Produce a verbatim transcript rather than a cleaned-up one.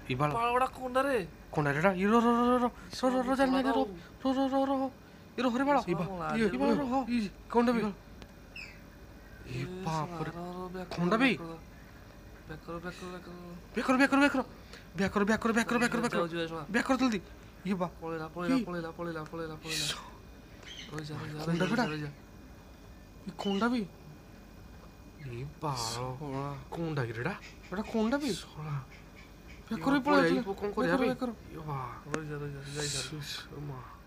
ಈ ಬಾಳ ಬಾಳ ಕೊಂಡರೆ ಕೊಂಡಾರೆಡ ಇರೋ ರೋ ರೋ ರೋ ರೋ ರೋ ರೋ ಜಲ್ದಿ ರೋ ರೋ ರೋ ರೋ ರೋ ಇರೋ ಹೊರೆ ಬಾಳ ಈ ಬಾ ಈ ಬಾಳ ರೋ ಈ ಕೊಂಡ ಬಿ ಈ ಬಾಪ ರೆ ಕೊಂಡ ಬಿ ಬೇಕರು ಬೇಕರು ಬೇಕರು ಬೇಕರು ಬೇಕರು ಬೇಕರು ಬೇಕರು ಬೇಕರು ಬೇಕರು ಬೇಕರು ಬೇಕರು ಜಲ್ದಿ ಈ ಬಾ ಪೊಳೆಲ ಪೊಳೆಲ ಪೊಳೆಲ ಪೊಳೆಲ ಪೊಳೆಲ ಪೊಳೆಲ ರಜಾ ಕೊಂಡ ಬೇಡ ಈ ಕೊಂಡ ಬಿ ಈ ಬಾಳ ಕೊಂಡ ಗಿರಡ ಬೇಡ ಕೊಂಡ ಬಿ ಬೇಕರು ಪೊಳೆ ಈ ಕೊಂಡ ಬೇಕರು ಬೇಕರು ರಜಾ ರಜಾ ರಜಾ